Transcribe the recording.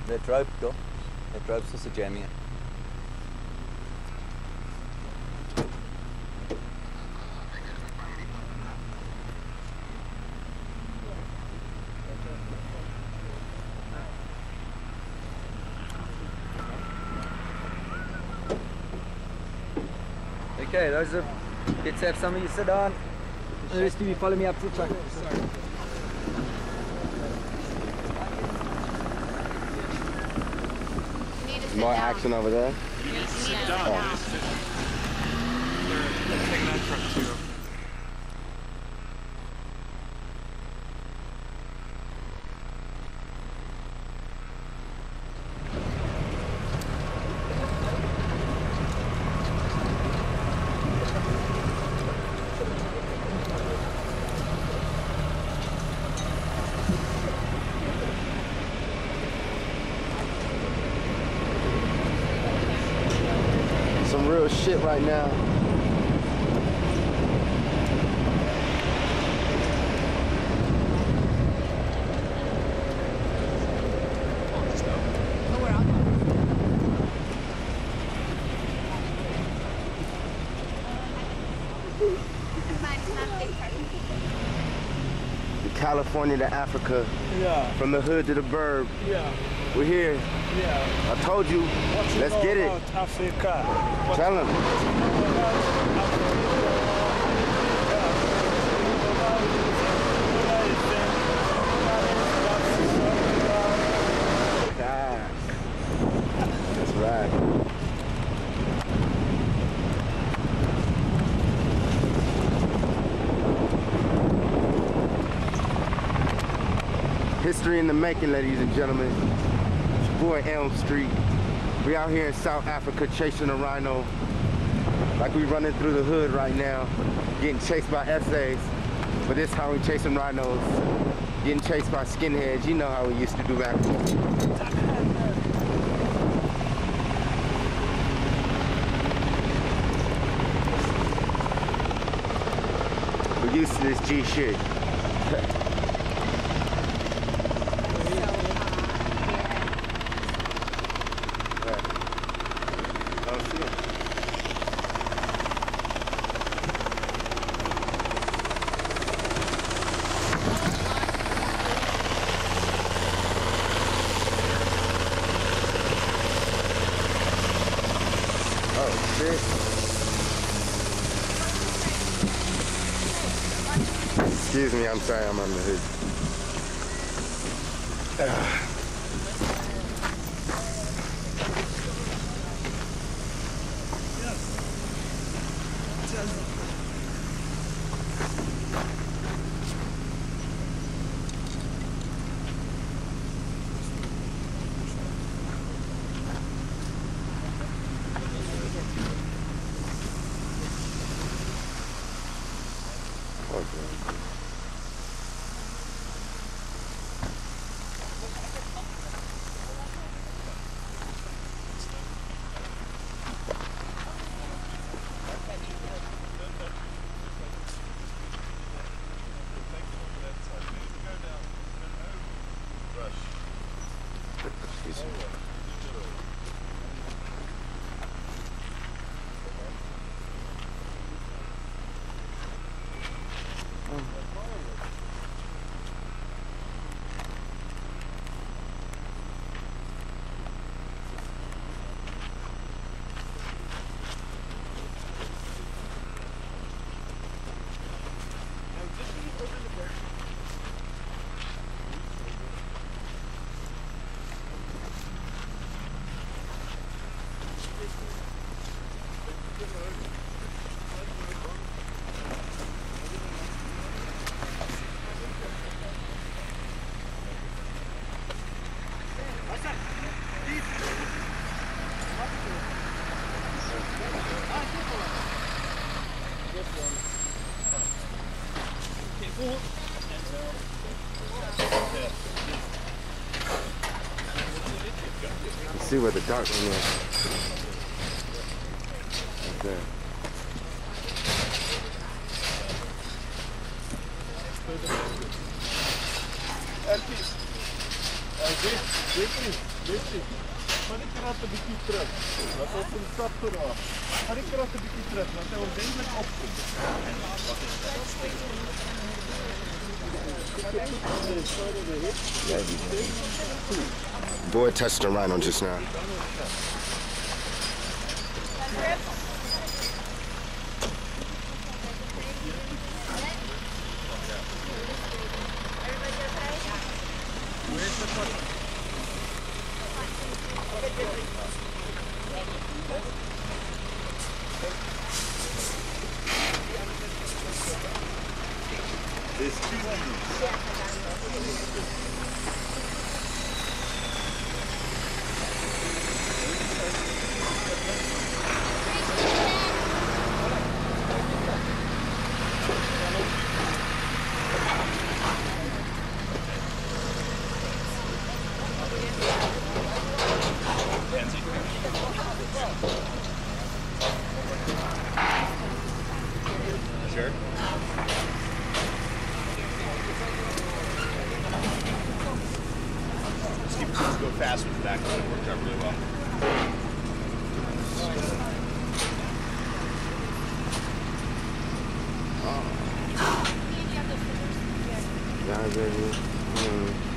Le Trobe do. Le Trobe so sa Jamie. Okay, those are get to have some of you sit down. The rest of you follow me up to the truck. More action over there. Sit down. They're taking that truck too. Some real shit right now. California to Africa. Yeah. From the hood to the burb. Yeah. We're here. Yeah. I told you. Let's get it. Africa. Tell him. That's right. History in the making, ladies and gentlemen. It's your boy Elm Street. We out here in South Africa chasing a rhino. Like we running through the hood right now, getting chased by essays. But this how we chasing rhinos. Getting chased by skinheads. You know how we used to do back then. We're used to this G shit. Excuse me, I'm sorry, I'm on the hood. See where the dark one is. Okay. Ga die krat 'n bietjie terug. Laat ons hom stap tot daar. Ga die krat 'n bietjie terug, laat hy ordentlik opkom. Boy touched the rhino just now. There's 2 needles. Sure. Let's go fast with the back one. It worked out really well. Yeah, baby.